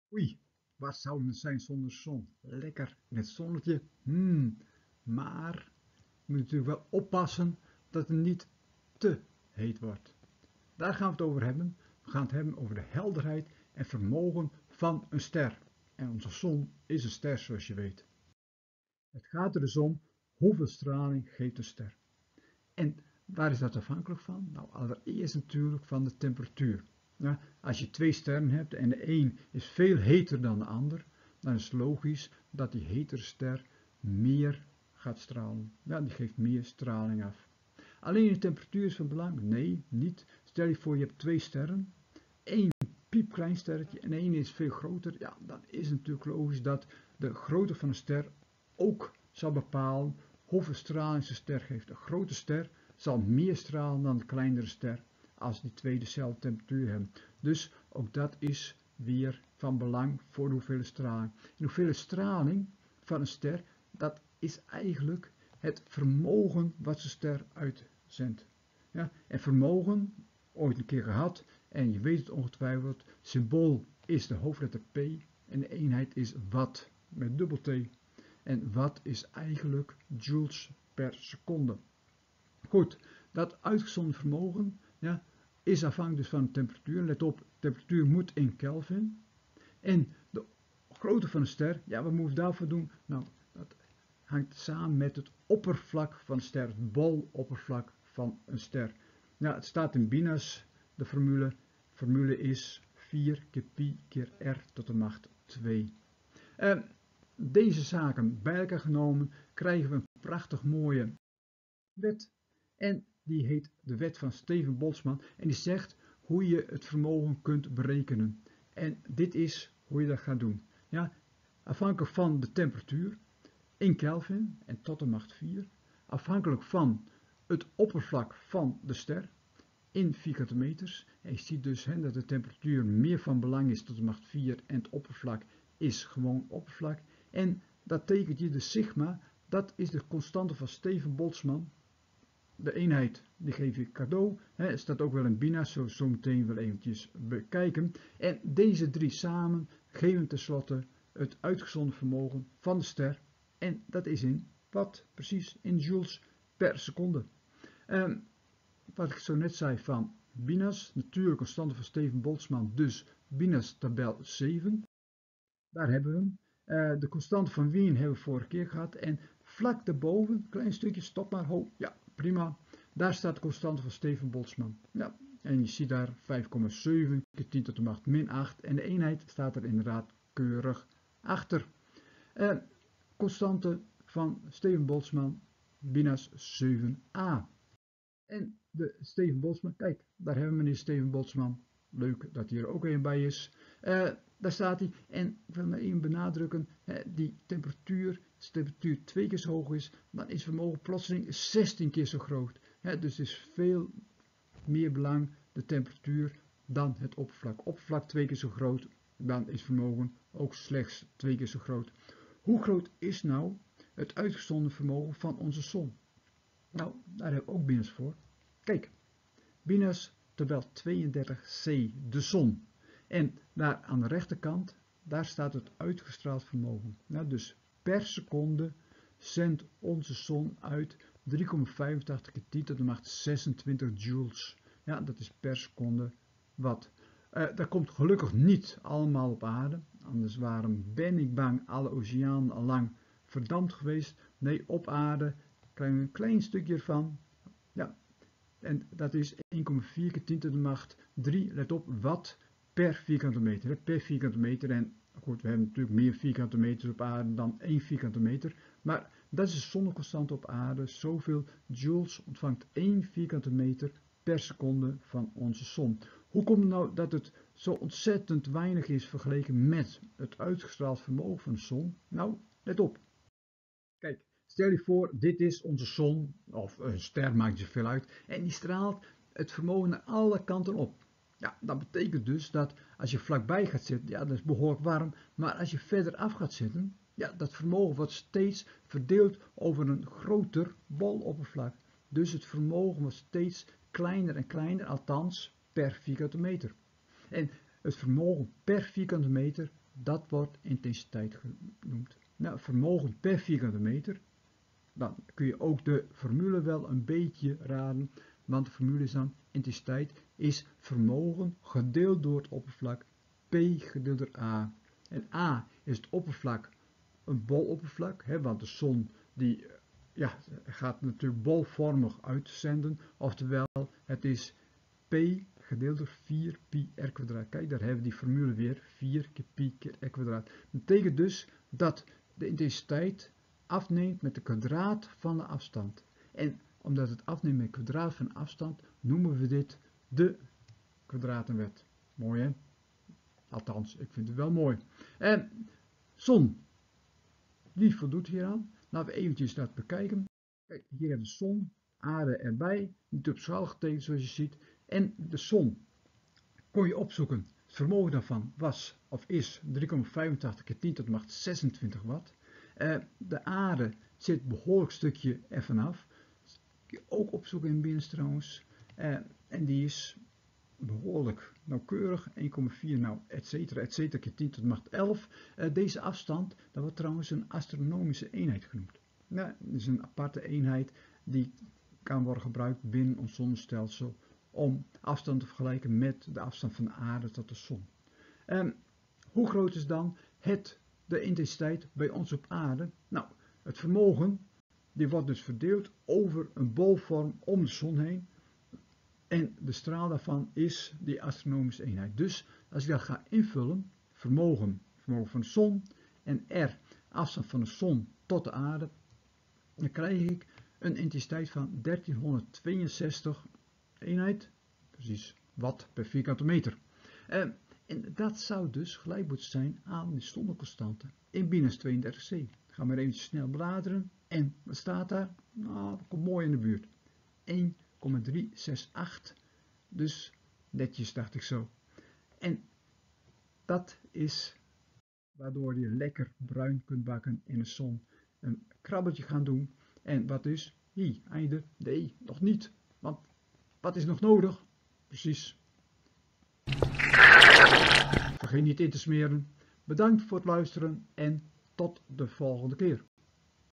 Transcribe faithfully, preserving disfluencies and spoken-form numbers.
Oei, wat zou het zijn zonder zon? Lekker in het zonnetje. Hmm. Maar je moet natuurlijk wel oppassen dat het niet te heet wordt. Daar gaan we het over hebben. We gaan het hebben over de helderheid en vermogen van een ster. En onze zon is een ster, zoals je weet. Het gaat er dus om hoeveel straling geeft een ster. En waar is dat afhankelijk van? Nou, allereerst natuurlijk van de temperatuur. Ja, als je twee sterren hebt en de een is veel heter dan de ander, dan is het logisch dat die hetere ster meer gaat stralen. Ja, die geeft meer straling af. Alleen de temperatuur is van belang? Nee, niet. Stel je voor je hebt twee sterren, één piepklein sterretje en één is veel groter. Ja, dan is het natuurlijk logisch dat de grootte van een ster ook zal bepalen hoeveel straling de ster geeft. Een grote ster zal meer stralen dan een kleinere ster als die twee dezelfde temperatuur hebben. Dus ook dat is weer van belang voor de hoeveelheid straling. En de hoeveelheid straling van een ster, dat is eigenlijk het vermogen wat de ster uitzendt. Ja, en vermogen, ooit een keer gehad, en je weet het ongetwijfeld, symbool is de hoofdletter P en de eenheid is watt met dubbel T. En watt is eigenlijk joules per seconde. Goed, dat uitgezonden vermogen, ja, is afhankelijk dus van de temperatuur. Let op, de temperatuur moet in Kelvin. En de grootte van een ster, ja, wat moeten we daarvoor doen? Nou, dat hangt samen met het oppervlak van een ster, het boloppervlak van een ster. Ja, het staat in Binas, de formule. De formule is vier keer pi keer r tot de macht twee. Uh, deze zaken bij elkaar genomen krijgen we een prachtig mooie wet. En die heet de wet van Steven Boltzmann. En die zegt hoe je het vermogen kunt berekenen. En dit is hoe je dat gaat doen. Ja, afhankelijk van de temperatuur in Kelvin en tot de macht vier. Afhankelijk van het oppervlak van de ster in vierkante meters. En je ziet dus hè, dat de temperatuur meer van belang is tot de macht vier en het oppervlak is gewoon oppervlak. En dat tekent je de sigma, dat is de constante van Steven Boltzmann. De eenheid die geef je cadeau. Er staat ook wel in Bina, zo, zo meteen wel eventjes bekijken. En deze drie samen geven tenslotte het uitgezonden vermogen van de ster. En dat is in watt, precies in joules per seconde. Um, wat ik zo net zei van Binas, natuurlijke constante van Steven Boltzmann, dus Binas tabel zeven. Daar hebben we hem. Uh, de constante van Wien hebben we vorige keer gehad. En vlak daarboven, klein stukje, stop maar, ho, ja, prima. Daar staat de constante van Steven Boltzmann. Ja, en je ziet daar vijf komma zeven keer tien tot de macht min acht. En de eenheid staat er inderdaad keurig achter. Uh, constante van Steven Boltzmann, Binas zeven a. En de Steven Boltzmann, kijk, daar hebben we meneer Steven Boltzmann. Leuk dat hij er ook een bij is. Uh, daar staat hij. En ik wil maar even benadrukken, hè, die temperatuur, als de temperatuur twee keer zo hoog is, dan is vermogen plotseling zestien keer zo groot. Hè, dus het is veel meer belang de temperatuur dan het oppervlak. Oppervlak twee keer zo groot, dan is vermogen ook slechts twee keer zo groot. Hoe groot is nou het uitgezonden vermogen van onze zon? Nou, daar heb ik ook Binas voor. Kijk, Binas tabel tweeëndertig c, de zon. En daar aan de rechterkant, daar staat het uitgestraald vermogen. Nou, dus per seconde zendt onze zon uit drie komma vijfentachtig keer tien tot de macht zesentwintig joules. Ja, dat is per seconde watt. Uh, dat komt gelukkig niet allemaal op aarde. Anders waren, ben ik bang, alle oceanen al lang verdampt geweest. Nee, op aarde krijgen we een klein stukje ervan. Ja, en dat is één komma vier keer tien tot de macht drie, let op, watt per vierkante meter. Per vierkante meter. En goed, we hebben natuurlijk meer vierkante meters op aarde dan één vierkante meter. Maar dat is de zonneconstante op aarde. Zoveel joules ontvangt één vierkante meter per seconde van onze zon. Hoe komt het nou dat het zo ontzettend weinig is vergeleken met het uitgestraald vermogen van de zon? Nou, let op. Kijk, stel je voor, dit is onze zon, of een ster maakt je veel uit, en die straalt het vermogen naar alle kanten op. Ja, dat betekent dus dat als je vlakbij gaat zitten, ja, dat is behoorlijk warm, maar als je verder af gaat zitten, ja, dat vermogen wordt steeds verdeeld over een groter boloppervlak. Dus het vermogen wordt steeds kleiner en kleiner, althans per vierkante meter. En het vermogen per vierkante meter, dat wordt intensiteit genoemd. Nou, vermogen per vierkante meter. Dan kun je ook de formule wel een beetje raden, want de formule is dan intensiteit is vermogen gedeeld door het oppervlak P gedeeld door A. En A is het oppervlak, een boloppervlak, hè, want de zon die, ja, gaat natuurlijk bolvormig uitzenden, oftewel het is P gedeeld door vier pi r kwadraat. Kijk, daar hebben we die formule weer, vier keer pi keer r kwadraat. Dat betekent dus dat de intensiteit afneemt met de kwadraat van de afstand. En omdat het afneemt met het kwadraat van de afstand, noemen we dit de kwadratenwet. Mooi hè? Althans, ik vind het wel mooi. En zon, wie voldoet hieraan? Laten we eventjes dat bekijken. Kijk, hier hebben we de zon, aarde erbij, niet op schaal getekend zoals je ziet. En de zon kon je opzoeken. Het vermogen daarvan was of is drie komma vijfentachtig keer tien tot de macht zesentwintig watt. Uh, de aarde zit een behoorlijk stukje ervan af. Dat kun je ook opzoeken in Binns trouwens. Uh, en die is behoorlijk nauwkeurig. één komma vier nou, et cetera, et cetera, keer tien tot de macht elf. Uh, deze afstand, dat wordt trouwens een astronomische eenheid genoemd. Nou, dat is een aparte eenheid die kan worden gebruikt binnen ons zonnestelsel om afstand te vergelijken met de afstand van de aarde tot de zon. Um, hoe groot is dan het, de intensiteit bij ons op aarde? Nou, het vermogen die wordt dus verdeeld over een bolvorm om de zon heen. En de straal daarvan is die astronomische eenheid. Dus als ik dat ga invullen, vermogen, vermogen van de zon en R, afstand van de zon tot de aarde, dan krijg ik een intensiteit van dertienhonderdtweeënzestig eenheid, precies watt per vierkante meter. Uh, en dat zou dus gelijk moeten zijn aan de zonneconstante in Binns tweeëndertig c. Ga maar even snel bladeren en wat staat daar? Nou, dat komt mooi in de buurt. één komma driehonderdachtenzestig, dus netjes dacht ik zo. En dat is waardoor je lekker bruin kunt bakken in de zon. Een krabbeltje gaan doen. En wat is? Hi, einde. Nee, nog niet. Want wat is nog nodig? Precies. Vergeet niet in te smeren. Bedankt voor het luisteren en tot de volgende keer.